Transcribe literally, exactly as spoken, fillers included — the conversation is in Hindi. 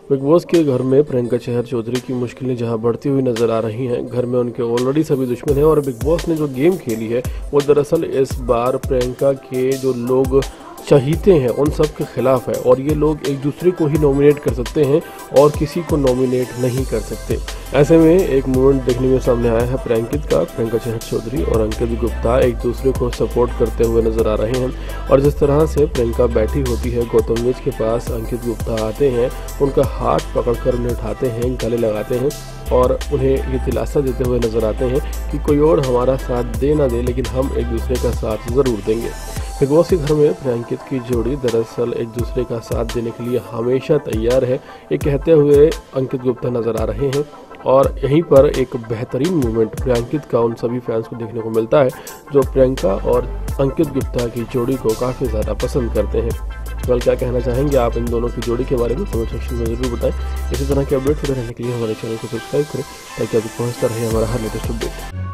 बिग बॉस के घर में प्रियंका चहर चौधरी की मुश्किलें जहां बढ़ती हुई नजर आ रही हैं। घर में उनके ऑलरेडी सभी दुश्मन हैं और बिग बॉस ने जो गेम खेली है वो दरअसल इस बार प्रियंका के जो लोग चाहते हैं उन सब के खिलाफ है और ये लोग एक दूसरे को ही नॉमिनेट कर सकते हैं और किसी को नॉमिनेट नहीं कर सकते। ऐसे में एक मोमेंट देखने में सामने आया है प्रियंकित का। प्रियंका चहर चौधरी और अंकित गुप्ता एक दूसरे को सपोर्ट करते हुए नजर आ रहे हैं और जिस तरह से प्रियंका बैठी होती है गौतम वेज के पास, अंकित गुप्ता आते हैं, उनका हाथ पकड़कर उन्हें उठाते हैं, गले लगाते हैं और उन्हें ये दिलासा देते हुए नजर आते हैं कि कोई और हमारा साथ दे ना दे लेकिन हम एक दूसरे का साथ ज़रूर देंगे। बिग बॉस के घर में प्रियंकित की जोड़ी दरअसल एक दूसरे का साथ देने के लिए हमेशा तैयार है, ये कहते हुए अंकित गुप्ता नजर आ रहे हैं। और यहीं पर एक बेहतरीन मोमेंट प्रियंकित का उन सभी फैंस को देखने को मिलता है जो प्रियंका और अंकित गुप्ता की जोड़ी को काफ़ी ज़्यादा पसंद करते हैं। कल क्या कहना चाहेंगे आप इन दोनों की जोड़ी के बारे में कमेंट सेक्शन में ज़रूर बताएं। इसी तरह के अपडेट रहने के लिए हमारे चैनल को सब्सक्राइब करें ताकि आपको पहुंचता रहे हमारा हर लेटेस्ट अपडेट।